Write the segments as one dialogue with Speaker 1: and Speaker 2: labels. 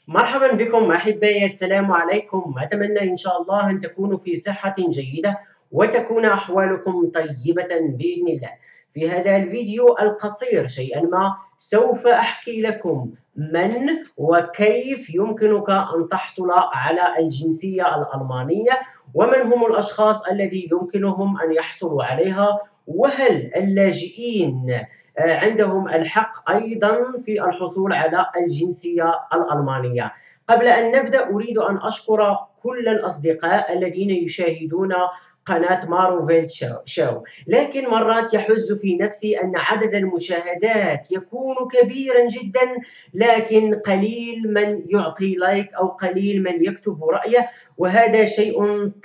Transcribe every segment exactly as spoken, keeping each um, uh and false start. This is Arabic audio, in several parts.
Speaker 1: مرحبا بكم أحبائي، السلام عليكم. أتمنى إن شاء الله أن تكونوا في صحة جيدة وتكون أحوالكم طيبة بإذن الله. في هذا الفيديو القصير شيئا ما سوف أحكي لكم من وكيف يمكنك أن تحصل على الجنسية الألمانية، ومن هم الأشخاص الذي يمكنهم أن يحصلوا عليها، وهل اللاجئين عندهم الحق أيضا في الحصول على الجنسية الألمانية. قبل أن نبدأ أريد أن أشكر كل الأصدقاء الذين يشاهدون قناة ماروفيل شو، لكن مرات يحز في نفسي أن عدد المشاهدات يكون كبيرا جدا، لكن قليل من يعطي لايك أو قليل من يكتب رأيه، وهذا شيء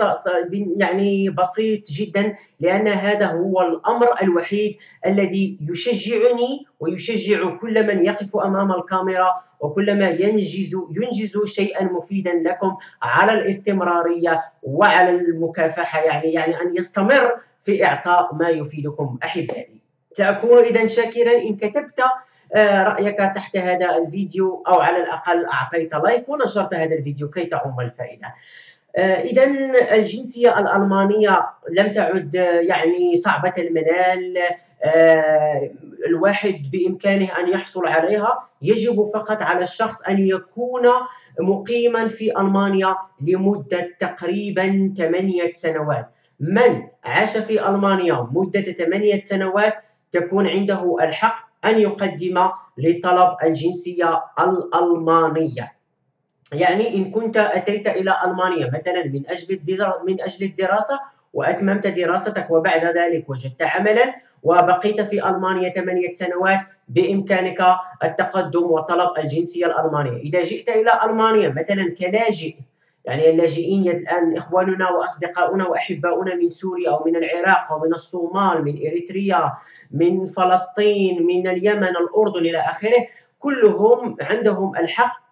Speaker 1: يعني بسيط جدا، لأن هذا هو الأمر الوحيد الذي يشجعني ويشجع كل من يقف أمام الكاميرا وكل ما ينجز ينجز شيئا مفيدا لكم على الاستمرارية وعلى المكافحة، يعني يعني أن يستمر في إعطاء ما يفيدكم أحبائي. سأكون إذا شاكرا إن كتبت رأيك تحت هذا الفيديو، أو على الأقل أعطيت لايك ونشرت هذا الفيديو كي تعم الفائدة. إذا الجنسية الألمانية لم تعد يعني صعبة المنال، الواحد بإمكانه أن يحصل عليها، يجب فقط على الشخص أن يكون مقيما في ألمانيا لمدة تقريبا ثمانية سنوات. من عاش في ألمانيا مدة ثمانية سنوات تكون عنده الحق أن يقدم لطلب الجنسية الألمانية. يعني إن كنت أتيت إلى ألمانيا مثلا من أجل من أجل الدراسة وأتممت دراستك وبعد ذلك وجدت عملا وبقيت في ألمانيا ثمانية سنوات، بإمكانك التقدم وطلب الجنسية الألمانية. إذا جئت إلى ألمانيا مثلا كلاجئ، يعني اللاجئين الآن إخواننا وأصدقاؤنا وأحباؤنا من سوريا أو من العراق أو من الصومال، من إريتريا، من فلسطين، من اليمن، الأردن إلى آخره، كلهم عندهم الحق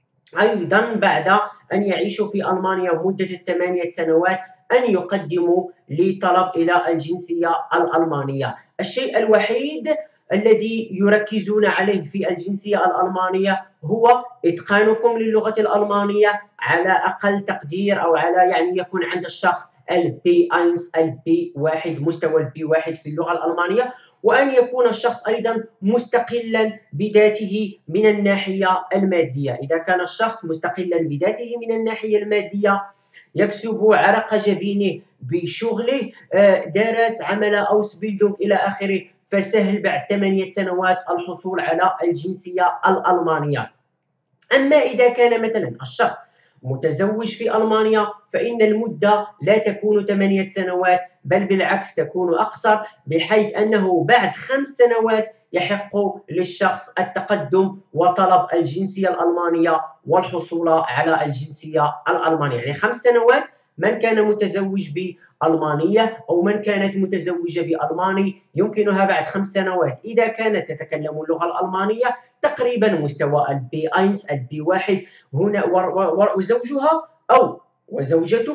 Speaker 1: أيضا بعد أن يعيشوا في ألمانيا مدة الثمانية سنوات أن يقدموا لطلب إلى الجنسية الألمانية. الشيء الوحيد الذي يركزون عليه في الجنسية الألمانية هو إتقانكم للغة الألمانية على أقل تقدير، أو على يعني يكون عند الشخص البي واحد البي واحد مستوى البي واحد في اللغة الألمانية، وأن يكون الشخص أيضا مستقلا بذاته من الناحية المادية. إذا كان الشخص مستقلا بذاته من الناحية المادية، يكسب عرق جبينه بشغله، درس، عمل أوسبيلدونغ إلى آخره، فسهل بعد ثمانية سنوات الحصول على الجنسية الألمانية. أما إذا كان مثلا الشخص متزوج في ألمانيا فإن المدة لا تكون ثمانية سنوات، بل بالعكس تكون أقصر، بحيث أنه بعد خمس سنوات يحق للشخص التقدم وطلب الجنسية الألمانية والحصول على الجنسية الألمانية. يعني خمس سنوات من كان متزوج بألمانية أو من كانت متزوجة بألماني يمكنها بعد خمس سنوات إذا كانت تتكلم اللغة الألمانية تقريبا مستوى البي واحد البي واحد هنا، وزوجها أو وزوجتك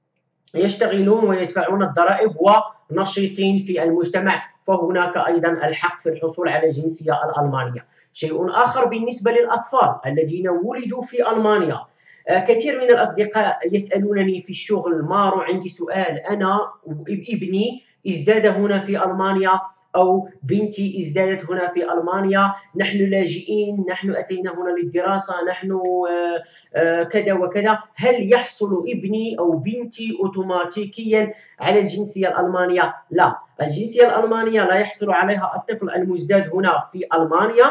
Speaker 1: يشتغلون ويدفعون الضرائب ونشيطين في المجتمع، فهناك أيضا الحق في الحصول على الجنسية الألمانية. شيء آخر بالنسبة للأطفال الذين ولدوا في ألمانيا، كثير من الأصدقاء يسألونني في الشغل: مارو عندي سؤال، أنا ابني ازداد هنا في ألمانيا أو بنتي ازدادت هنا في ألمانيا، نحن لاجئين، نحن أتينا هنا للدراسة، نحن كذا وكذا، هل يحصل ابني أو بنتي أوتوماتيكيا على الجنسية الألمانية؟ لا، الجنسية الألمانية لا يحصل عليها الطفل المزداد هنا في ألمانيا،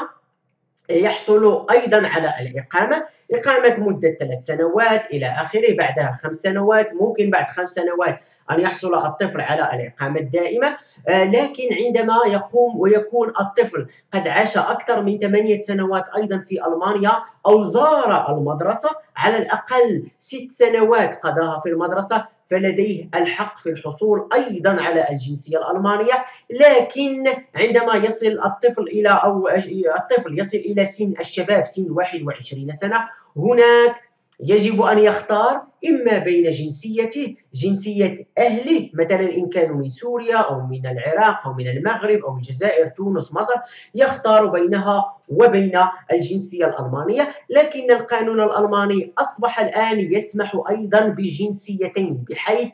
Speaker 1: يحصل أيضا على الإقامة، إقامة مدة ثلاث سنوات إلى آخره، بعدها خمس سنوات، ممكن بعد خمس سنوات أن يحصل الطفل على الإقامة الدائمة. آه لكن عندما يقوم ويكون الطفل قد عاش أكثر من ثمانية سنوات أيضا في ألمانيا، أو زار المدرسة على الأقل ست سنوات قضاها في المدرسة، فلديه الحق في الحصول أيضا على الجنسية الألمانية. لكن عندما يصل الطفل إلى أو الطفل يصل إلى سن الشباب، سن واحد وعشرين سنة، هناك يجب أن يختار إما بين جنسيته، جنسية أهله، مثلا إن كانوا من سوريا أو من العراق أو من المغرب أو الجزائر، تونس، مصر، يختار بينها وبين الجنسية الألمانية. لكن القانون الألماني أصبح الآن يسمح أيضا بجنسيتين، بحيث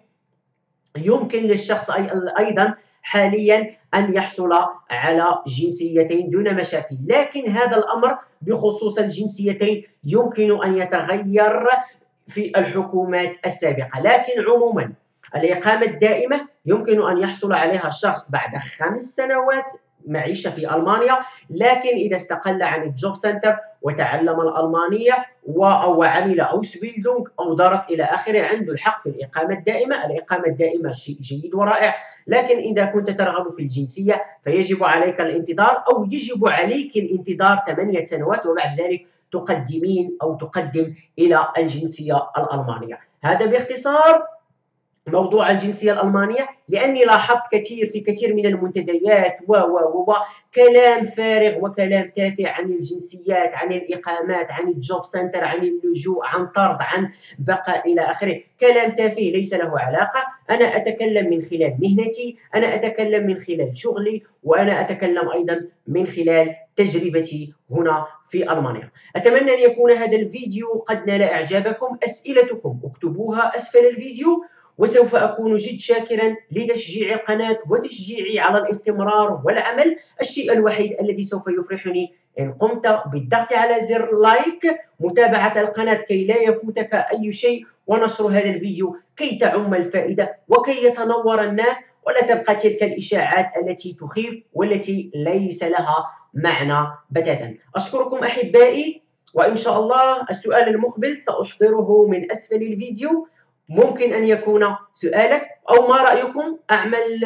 Speaker 1: يمكن للشخص أيضا حاليا أن يحصل على جنسيتين دون مشاكل. لكن هذا الأمر بخصوص الجنسيتين يمكن أن يتغير في الحكومات السابقة. لكن عموما الإقامة الدائمة يمكن أن يحصل عليها الشخص بعد خمس سنوات معيشة في ألمانيا، لكن إذا استقل عن الجوب سنتر وتعلم الألمانية أو عمل أوسبيلدونغ أو درس إلى آخره، عنده الحق في الإقامة الدائمة. الإقامة الدائمة شيء جيد ورائع، لكن إذا كنت ترغب في الجنسية فيجب عليك الانتظار، أو يجب عليك الانتظار ثمانية سنوات، وبعد ذلك تقدمين أو تقدم إلى الجنسية الألمانية. هذا باختصار موضوع الجنسية الألمانية، لأني لاحظت كثير في كثير من المنتديات و و و كلام فارغ وكلام تافه عن الجنسيات، عن الإقامات، عن الجوب سنتر، عن اللجوء، عن طرد، عن بقاء إلى آخره. كلام تافه ليس له علاقة. أنا أتكلم من خلال مهنتي، أنا أتكلم من خلال شغلي، وأنا أتكلم أيضا من خلال تجربتي هنا في ألمانيا. أتمنى أن يكون هذا الفيديو قد نال إعجابكم. أسئلتكم اكتبوها أسفل الفيديو، وسوف أكون جد شاكرا لتشجيع القناة وتشجيعي على الاستمرار والعمل. الشيء الوحيد الذي سوف يفرحني إن قمت بالضغط على زر لايك، متابعة القناة كي لا يفوتك أي شيء، ونشر هذا الفيديو كي تعم الفائدة وكي يتنور الناس، ولا تبقى تلك الإشاعات التي تخيف والتي ليس لها معنى بتاتا. أشكركم أحبائي، وإن شاء الله السؤال المقبل سأحضره من أسفل الفيديو. ممكن أن يكون سؤالك، أو ما رأيكم أعمل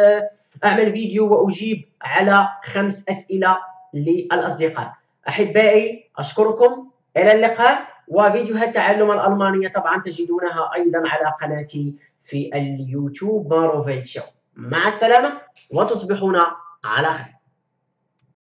Speaker 1: أعمل فيديو وأجيب على خمس أسئلة للأصدقاء. أحبائي أشكركم، إلى اللقاء. وفيديوهات تعلم الألمانية طبعا تجدونها أيضا على قناتي في اليوتيوب ماروفيل شو. مع السلامة وتصبحون على خير.